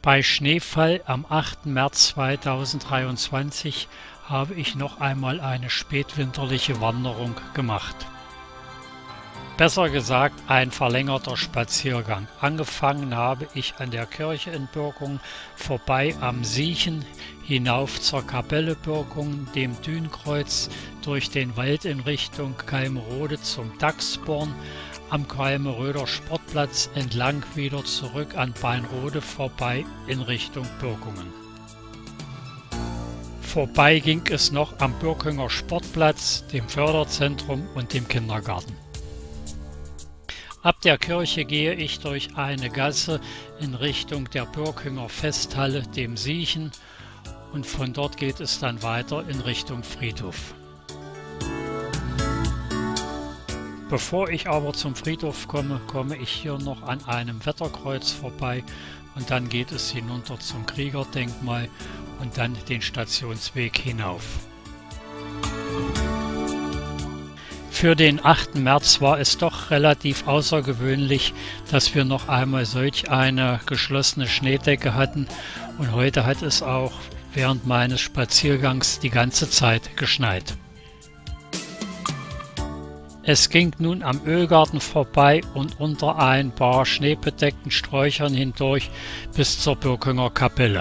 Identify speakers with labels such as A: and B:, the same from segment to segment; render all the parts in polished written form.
A: Bei Schneefall am 8. März 2023 habe ich noch einmal eine spätwinterliche Wanderung gemacht. Besser gesagt, ein verlängerter Spaziergang. Angefangen habe ich an der Kirche in Birkungen, vorbei am Siechen, hinauf zur Kapelle Birkungen, dem Dünkreuz, durch den Wald in Richtung Kalmerode zum Dachsborn, am Kalmeröder Sportplatz entlang wieder zurück an Beinrode vorbei in Richtung Birkungen. Vorbei ging es noch am Birkunger Sportplatz, dem Förderzentrum und dem Kindergarten. Ab der Kirche gehe ich durch eine Gasse in Richtung der Birkunger Festhalle, dem Siechen, und von dort geht es dann weiter in Richtung Friedhof. Bevor ich aber zum Friedhof komme, komme ich hier noch an einem Wetterkreuz vorbei und dann geht es hinunter zum Kriegerdenkmal und dann den Stationsweg hinauf. Für den 8. März war es doch relativ außergewöhnlich, dass wir noch einmal solch eine geschlossene Schneedecke hatten und heute hat es auch während meines Spaziergangs die ganze Zeit geschneit. Es ging nun am Ölgarten vorbei und unter ein paar schneebedeckten Sträuchern hindurch bis zur Birkunger Kapelle.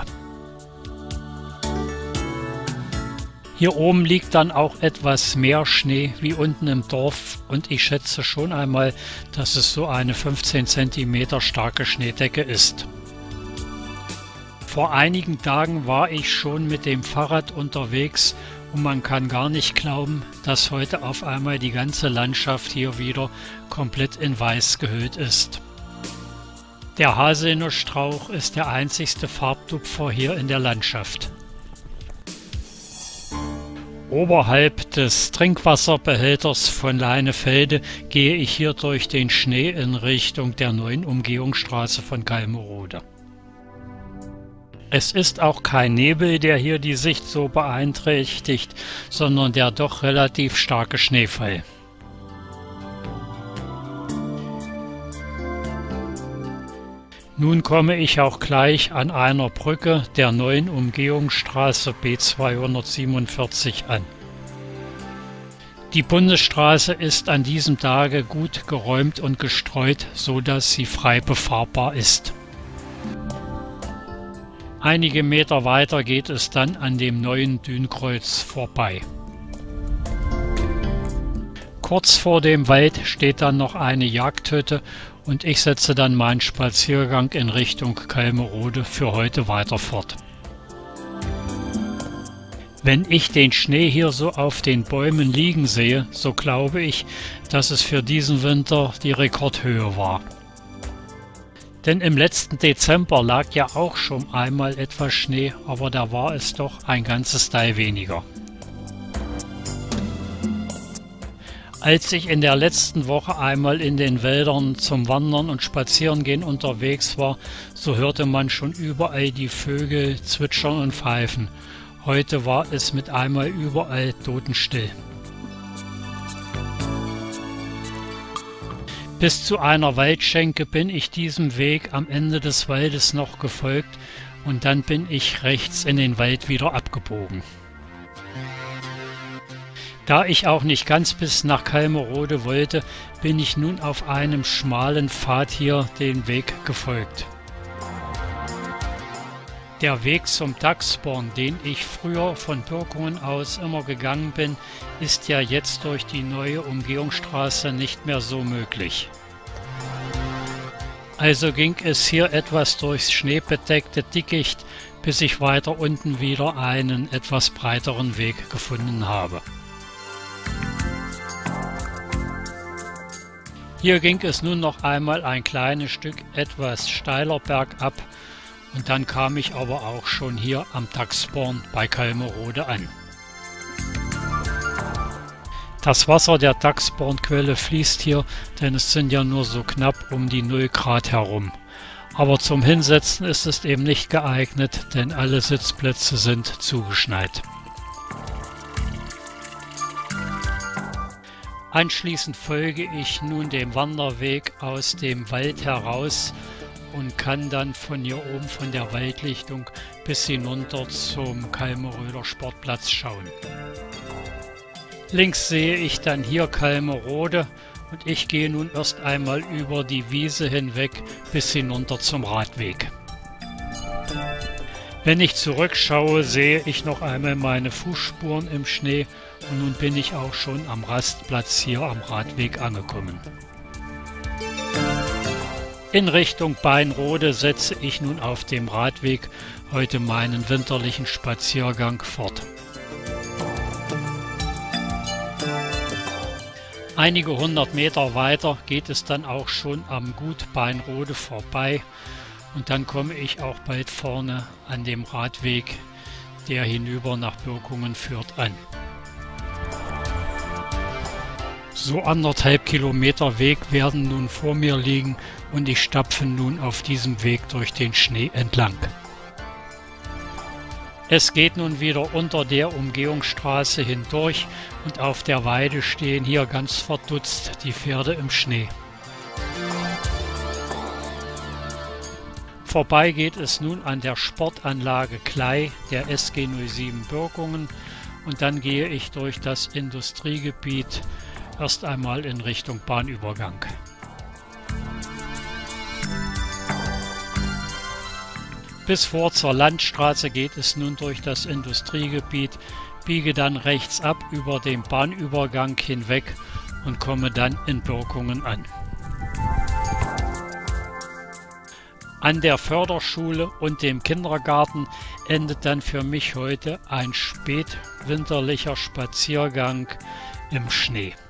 A: Hier oben liegt dann auch etwas mehr Schnee wie unten im Dorf und ich schätze schon einmal, dass es so eine 15 cm starke Schneedecke ist. Vor einigen Tagen war ich schon mit dem Fahrrad unterwegs und man kann gar nicht glauben, dass heute auf einmal die ganze Landschaft hier wieder komplett in Weiß gehüllt ist. Der Haselnussstrauch ist der einzigste Farbtupfer hier in der Landschaft. Oberhalb des Trinkwasserbehälters von Leinefelde gehe ich hier durch den Schnee in Richtung der neuen Umgehungsstraße von Kalmerode. Es ist auch kein Nebel, der hier die Sicht so beeinträchtigt, sondern der doch relativ starke Schneefall. Nun komme ich auch gleich an einer Brücke der neuen Umgehungsstraße B247 an. Die Bundesstraße ist an diesem Tage gut geräumt und gestreut, so dass sie frei befahrbar ist. Einige Meter weiter geht es dann an dem neuen Dünkreuz vorbei. Kurz vor dem Wald steht dann noch eine Jagdhütte und ich setze dann meinen Spaziergang in Richtung Kalmerode für heute weiter fort. Wenn ich den Schnee hier so auf den Bäumen liegen sehe, so glaube ich, dass es für diesen Winter die Rekordhöhe war. Denn im letzten Dezember lag ja auch schon einmal etwas Schnee, aber da war es doch ein ganzes Teil weniger. Als ich in der letzten Woche einmal in den Wäldern zum Wandern und Spazierengehen unterwegs war, so hörte man schon überall die Vögel zwitschern und pfeifen. Heute war es mit einmal überall totenstill. Bis zu einer Waldschenke bin ich diesem Weg am Ende des Waldes noch gefolgt und dann bin ich rechts in den Wald wieder abgebogen. Da ich auch nicht ganz bis nach Kalmerode wollte, bin ich nun auf einem schmalen Pfad hier den Weg gefolgt. Der Weg zum Dachsborn, den ich früher von Birkungen aus immer gegangen bin, ist ja jetzt durch die neue Umgehungsstraße nicht mehr so möglich. Also ging es hier etwas durchs schneebedeckte Dickicht, bis ich weiter unten wieder einen etwas breiteren Weg gefunden habe. Hier ging es nun noch einmal ein kleines Stück etwas steiler bergab und dann kam ich aber auch schon hier am Dachsborn bei Kalmerode an. Das Wasser der Dachsbornquelle fließt hier, denn es sind ja nur so knapp um die 0 Grad herum. Aber zum Hinsetzen ist es eben nicht geeignet, denn alle Sitzplätze sind zugeschneit. Anschließend folge ich nun dem Wanderweg aus dem Wald heraus und kann dann von hier oben von der Waldlichtung bis hinunter zum Kalmeröder Sportplatz schauen. Links sehe ich dann hier Kalmerode und ich gehe nun erst einmal über die Wiese hinweg bis hinunter zum Radweg. Wenn ich zurückschaue, sehe ich noch einmal meine Fußspuren im Schnee und nun bin ich auch schon am Rastplatz hier am Radweg angekommen. In Richtung Beinrode setze ich nun auf dem Radweg heute meinen winterlichen Spaziergang fort. Einige 100 Meter weiter geht es dann auch schon am Gut Beinrode vorbei und dann komme ich auch bald vorne an dem Radweg, der hinüber nach Birkungen führt, an. So 1,5 Kilometer Weg werden nun vor mir liegen und ich stapfe nun auf diesem Weg durch den Schnee entlang. Es geht nun wieder unter der Umgehungsstraße hindurch und auf der Weide stehen hier ganz verdutzt die Pferde im Schnee. Vorbei geht es nun an der Sportanlage Klei der SG 07 Birkungen und dann gehe ich durch das Industriegebiet erst einmal in Richtung Bahnübergang. Bis vor zur Landstraße geht es nun durch das Industriegebiet, biege dann rechts ab über den Bahnübergang hinweg und komme dann in Birkungen an. An der Förderschule und dem Kindergarten endet dann für mich heute ein spätwinterlicher Spaziergang im Schnee.